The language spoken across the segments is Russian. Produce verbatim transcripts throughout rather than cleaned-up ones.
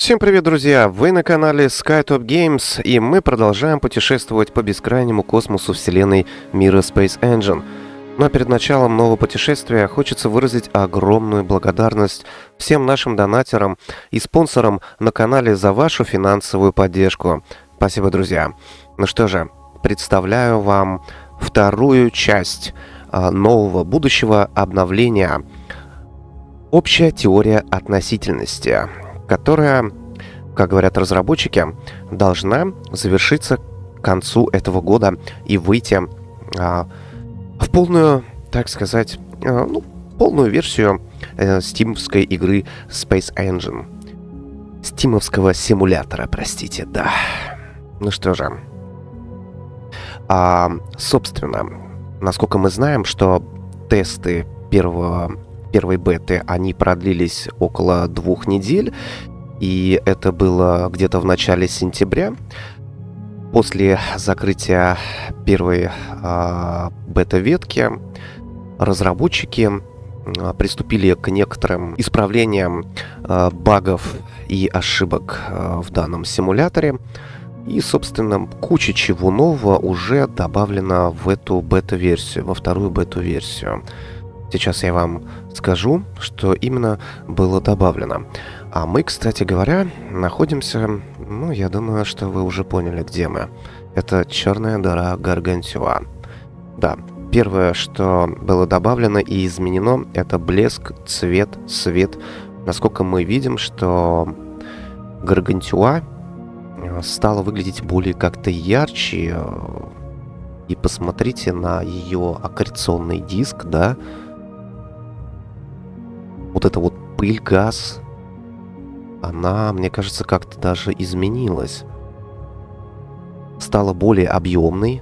Всем привет, друзья! Вы на канале SkyTop Games, и мы продолжаем путешествовать по бескрайнему космосу вселенной мира Space Engine. Но перед началом нового путешествия хочется выразить огромную благодарность всем нашим донатерам и спонсорам на канале за вашу финансовую поддержку. Спасибо, друзья! Ну что же, представляю вам вторую часть а, нового будущего обновления. Общая теория относительности, которая, как говорят разработчики, должна завершиться к концу этого года и выйти а, в полную, так сказать, а, ну, полную версию э, стимовской игры Space Engine. Стимовского симулятора, простите, да. Ну что же. А, собственно, насколько мы знаем, что тесты первого... первой беты, они продлились около двух недель, и это было где-то в начале сентября. После закрытия первой э, бета-ветки разработчики э, приступили к некоторым исправлениям э, багов и ошибок э, в данном симуляторе. И, собственно, куча чего нового уже добавлена в эту бета-версию, во вторую бету-версию. Сейчас я вам скажу, что именно было добавлено. А мы, кстати говоря, находимся, ну, я думаю, что вы уже поняли, где мы. Это черная дыра Гаргантюа. Да, первое, что было добавлено и изменено, это блеск, цвет, свет. Насколько мы видим, что Гаргантюа стала выглядеть более как-то ярче. И посмотрите на ее аккреционный диск, да. Вот эта вот пыль, газ, она, мне кажется, как-то даже изменилась. Стала более объемной.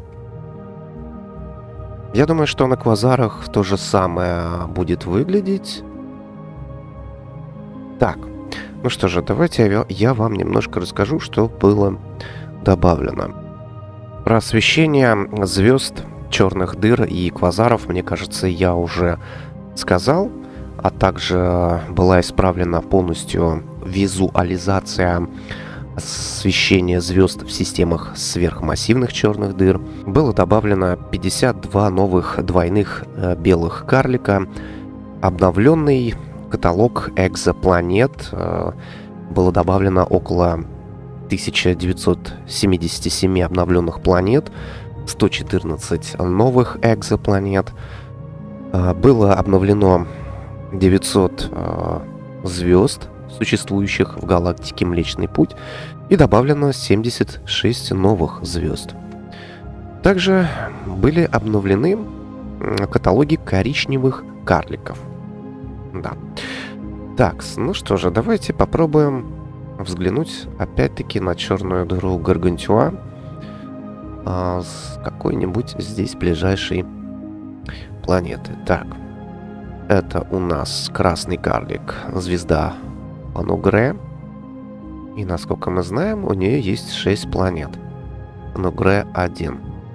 Я думаю, что на квазарах то же самое будет выглядеть. Так, ну что же, давайте я, я вам немножко расскажу, что было добавлено. Про освещение звезд, черных дыр и квазаров, мне кажется, я уже сказал. А также была исправлена полностью визуализация освещения звезд в системах сверхмассивных черных дыр. Было добавлено пятьдесят два новых двойных э, белых карлика. Обновленный каталог экзопланет. Э, было добавлено около тысяча девятьсот семьдесят семь обновленных планет, сто четырнадцать новых экзопланет. Э, было обновлено девятьсот э, звезд, существующих в галактике Млечный Путь, и добавлено семьдесят шесть новых звезд. Также были обновлены каталоги коричневых карликов. Да. Так, ну что же, давайте попробуем взглянуть опять-таки на черную дыру Гаргантюа э, с какой-нибудь здесь ближайшей планеты. Так. Это у нас красный карлик, звезда Панугре. И, насколько мы знаем, у нее есть шесть планет. Панугре один.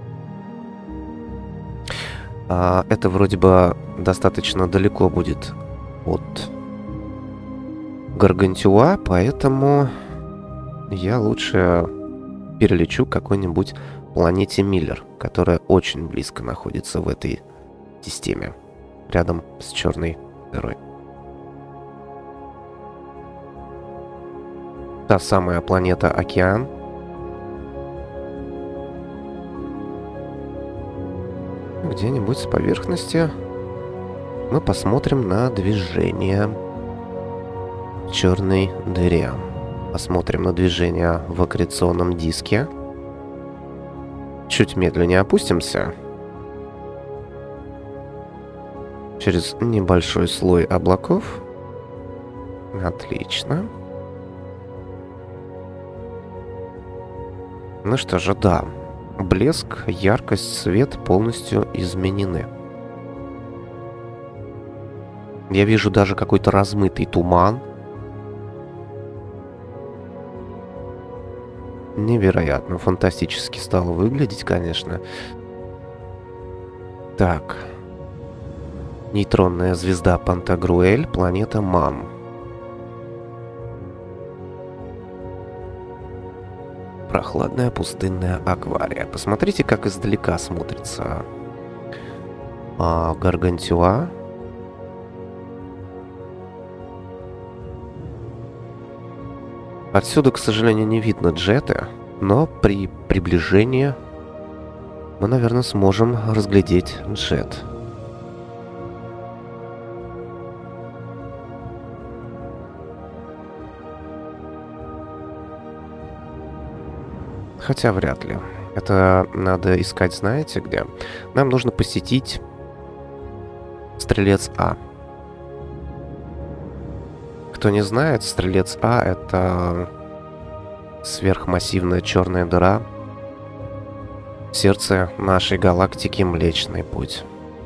А, это вроде бы достаточно далеко будет от Гаргантюа, поэтому я лучше перелечу к какой-нибудь планете Миллер, которая очень близко находится в этой системе. Рядом с черной дырой. Та самая планета Океан. Где-нибудь с поверхности мы посмотрим на движение в черной дыре. Посмотрим на движение в аккреционном диске. Чуть медленнее опустимся. Через небольшой слой облаков. Отлично. Ну что же, да. Блеск, яркость, свет полностью изменены. Я вижу даже какой-то размытый туман. Невероятно, фантастически стало выглядеть, конечно. Так. Нейтронная звезда Пантагруэль, планета Ман. Прохладная пустынная аквария. Посмотрите, как издалека смотрится а, Гаргантюа. Отсюда, к сожалению, не видно джеты, но при приближении мы, наверное, сможем разглядеть джет. Хотя вряд ли. Это надо искать, знаете, где? Нам нужно посетить Стрелец А. Кто не знает, Стрелец А — это сверхмассивная черная дыра в сердце нашей галактики Млечный Путь.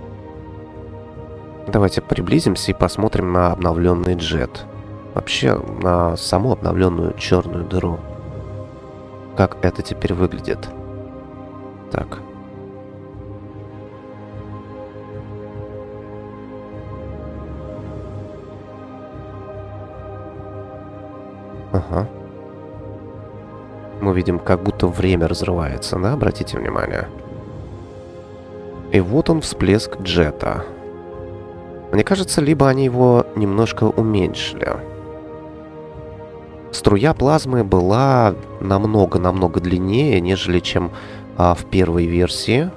Давайте приблизимся и посмотрим на обновленный джет. Вообще, на саму обновленную черную дыру. Как это теперь выглядит. Так. Ага. Мы видим, как будто время разрывается, да? Обратите внимание. И вот он, всплеск джета. Мне кажется, либо они его немножко уменьшили. Струя плазмы была намного-намного длиннее, нежели чем а, в первой версии.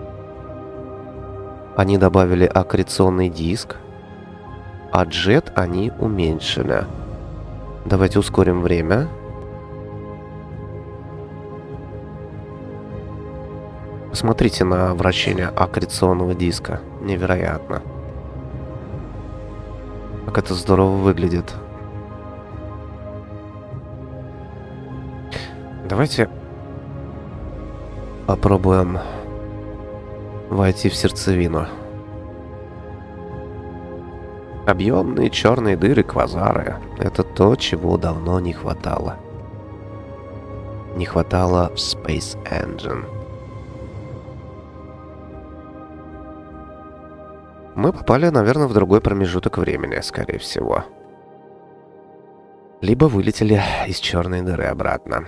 Они добавили аккреционный диск, а джет они уменьшили. Давайте ускорим время. Посмотрите на вращение аккреционного диска. Невероятно. Как это здорово выглядит. Давайте попробуем войти в сердцевину. Объемные черные дыры, квазары — это то, чего давно не хватало. Не хватало в Space Engine. Мы попали, наверное, в другой промежуток времени, скорее всего. Либо вылетели из черной дыры обратно.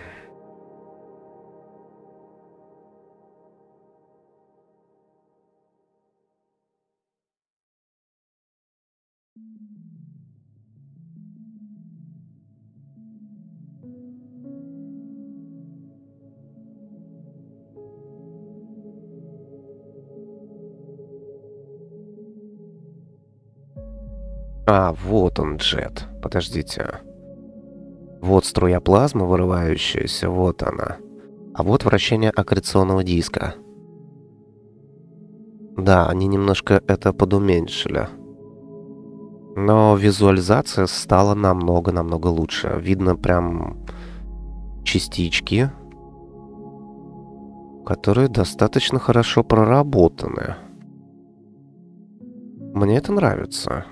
А, вот он, джет. Подождите. Вот струя плазмы, вырывающаяся, вот она. А вот вращение аккреционного диска. Да, они немножко это подуменьшили. Но визуализация стала намного-намного лучше. Видно прям частички, которые достаточно хорошо проработаны. Мне это нравится.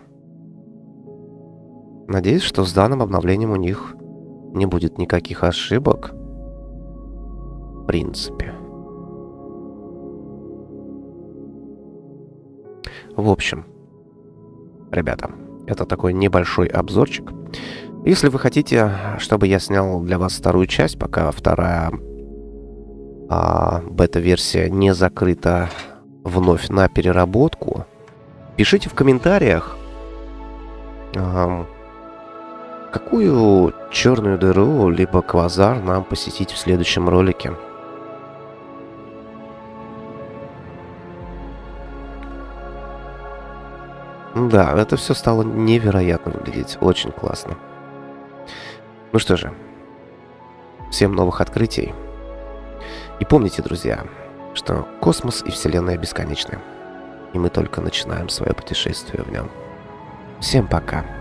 Надеюсь, что с данным обновлением у них не будет никаких ошибок. В принципе. В общем, ребята, это такой небольшой обзорчик. Если вы хотите, чтобы я снял для вас вторую часть, пока вторая а, бета-версия не закрыта вновь на переработку, пишите в комментариях, а, какую черную дыру либо квазар нам посетить в следующем ролике. Да, это все стало невероятно выглядеть. Очень классно. Ну что же, всем новых открытий. И помните, друзья, что космос и Вселенная бесконечны. И мы только начинаем свое путешествие в нем. Всем пока.